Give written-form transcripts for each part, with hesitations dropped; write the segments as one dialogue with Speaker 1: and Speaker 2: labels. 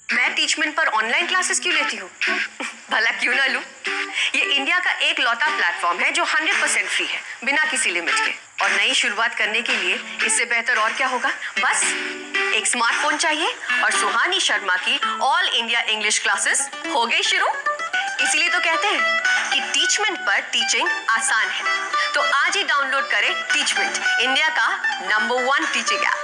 Speaker 1: मैं टीचमेंट पर online classes क्यों लेती हूँ? भला क्यों ना लूं? ये इंडिया का एक लौता प्लेटफॉर्म है जो 100% फ्री है, बिना किसी लिमिट के। और नई शुरुआत करने के लिए इससे बेहतर और क्या होगा? बस एक स्मार्टफोन चाहिए और सुहानी शर्मा की ऑल इंडिया इंग्लिश क्लासेस हो गई शुरू। इसीलिए तो कहते हैं कि टीचमेंट पर टीचिंग आसान है। तो आज ही डाउनलोड करें टीचमेंट, इंडिया का number 1 teaching app.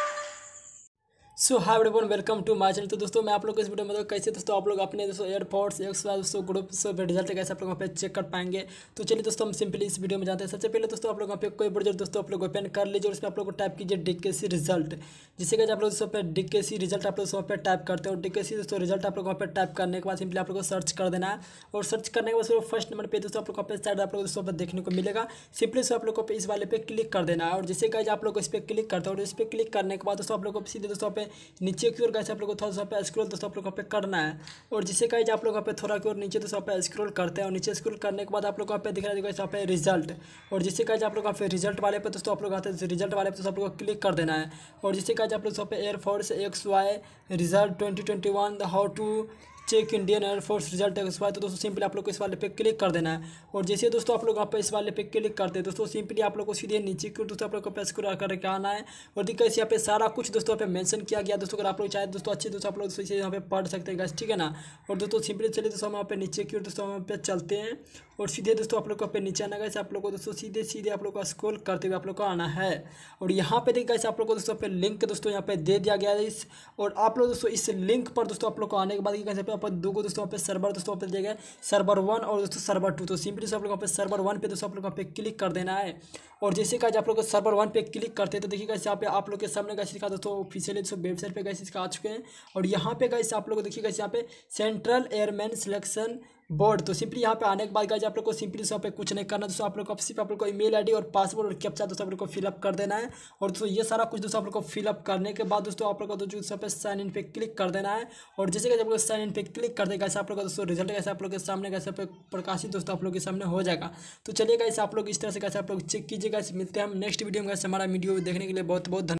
Speaker 2: So hi everyone, welcome to my channel. तो दोस्तों मैं आप लोग को इस वीडियो में तो कैसे दोस्तों आप लोग अपने दोस्तों एयरपोर्ट्स दोस्तों ग्रुप से रिजल्ट कैसे आप लोग वहाँ पे चेक कर पाएंगे। तो चलिए दोस्तों हम सिंपली इस वीडियो में जाते हैं। सबसे पहले दोस्तों आप लोग वहाँ पे कोई ब्राउज़र दोस्तों आप लोग ओपन कर लीजिए और इसमें आप लोग को टाइप कीजिए डीकेसी रिजल्ट, जिससे कि आप लोग दोस्तों पे डीकेसी रिजल्ट आप लोग वहाँ पे टाइप करते हो। डीकेसी दोस्तों रिजल्ट आप लोग वहाँ पे टाइप करने के बाद सिंपली आप लोग को सर्च कर देना है। और सर्च करने के बाद फर्स्ट नंबर पे दोस्तों आप लोग वहाँ पे साइड आप लोग दोस्तों पर देखने को मिलेगा। सिंपली से आप लोग को इस वाले पे क्लिक कर देना है। और जिससे कि आप लोग इस पर क्लिक करते हो और इस पर क्लिक करने के बाद दोस्तों आप लोग को सीधे दोस्तों पे नीचे की ओर गाइस आप लोग को थोड़ा सा पे स्क्रॉल दोस्तों आप लोग पे करना है। और जिससे गाइस आप लोग पे थोड़ा की ओर नीचे दोस्तों पे स्क्रॉल करते हैं और नीचे स्क्रॉल करने के बाद आप लोग पे दिख रहा है गाइस यहाँ पे रिजल्ट। और जिससे गाइस आप लोग पे रिजल्ट वाले पे दोस्तों आप लोग आते हैं रिजल्ट वाले पे दोस्तों आप लोग को क्लिक कर देना है। और जिससे गाइस आप लोग पे air force XY result 2021 how to check Indian air force result XY, तो दोस्तों सिंपली आप लोग को इस वाले पे क्लिक कर देना है। और जैसे दोस्तों आप लोग यहाँ पे इस वाले पे क्लिक करते हैं दोस्तों सिंपली आप लोग को सीधे नीचे की दोस्तों आप लोग को प्रेस करके आना है। और देखिए यहाँ पे सारा कुछ दोस्तों पे मेंशन किया गया दोस्तों। अगर आप लोग चाहे दोस्तों अच्छे दोस्तों आप लोग इसे यहाँ पे पढ़ सकते हैं गाइस, ठीक है ना। और दोस्तों सिंपली चलिए दोस्तों हम यहाँ पे नीचे की ओर दोस्तों वहाँ पे चलते हैं और सीधे दोस्तों आप लोग को पे नीचे आना गाइस। आप लोग को दोस्तों सीधे सीधे आप लोग को स्क्रॉल करते हुए आप लोग को आना है। और यहाँ पे देखिए गाइस आप लोग को दोस्तों पे लिंक दोस्तों यहाँ पे दे दिया गया है इस। और आप लोग दोस्तों इस लिंक पर दोस्तों आप लोग को आने के बाद दो दोस्तों पे सर्वर दोस्तों पे दिया गया सर्वर 1 और दोस्तों सर्वर 2। तो सिंपली से आप लोग पे सर्वर 1 पे दोस्तों आप लोग पे क्लिक कर देना है। और जैसे कि आप लोग को सर्वर 1 पे क्लिक करते हैं तो देखिए गाइस यहाँ पे आप लोग के सामने गाइस इसका दोस्तों ऑफिशियली दोस्तों वेबसाइट पे गाइस इसका आ चुके हैं। और यहाँ पे गाइस आप लोग देखिए गाइस यहाँ पे सेंट्रल एयरमैन सिलेक्शन बोर्ड। तो सिंपली यहाँ पे आने के बाद गाइस आप लोग को सिंपली यहाँ पे कुछ नहीं करना दोस्तों। आप लोग को सिर्फ आप लोग को ईमेल आईडी और पासवर्ड और कैप्चा दोस्तों आप लोग को फिलअप कर देना है। और दोस्तों ये सारा कुछ दोस्तों आप लोग को फिलअप करने के बाद दोस्तों आप लोग को दोस्तों पे साइन इन पे क्लिक कर देना है। और जैसे कि आप लोग साइन इन पे क्लिक कर देगा आप लोग का दोस्तों रिजल्ट कैसे आप लोग के सामने कैसे प्रकाशित दोस्तों आप लोग के सामने हो जाएगा। तो चलिए गाइस आप लोग इस तरह से कैसे आप लोग चेक कीजिएगा। मिलते हैं हम नेक्स्ट वीडियो में। हमारा वीडियो देखने के लिए बहुत बहुत धन्यवाद।